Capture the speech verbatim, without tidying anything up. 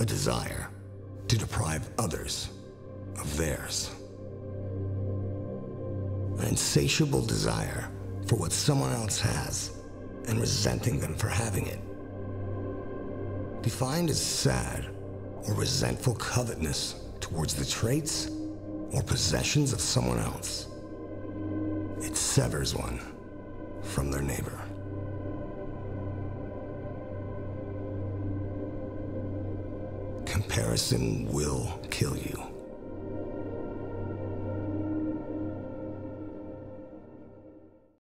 a desire to deprive others of theirs. An insatiable desire for what someone else has and resenting them for having it. Defined as sad or resentful covetousness towards the traits or possessions of someone else. It severs one from their neighbor. Comparison will kill you.